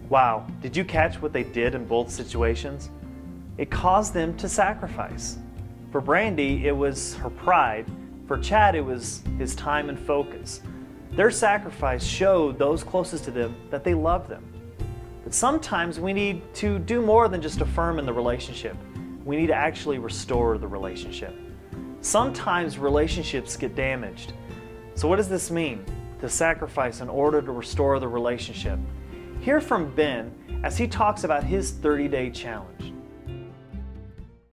Wow, did you catch what they did in both situations? It caused them to sacrifice. For Brandy, it was her pride. For Chad, it was his time and focus. Their sacrifice showed those closest to them that they loved them. But sometimes we need to do more than just affirm in the relationship. We need to actually restore the relationship. Sometimes relationships get damaged. So what does this mean? To sacrifice in order to restore the relationship. Hear from Ben as he talks about his 30-day challenge.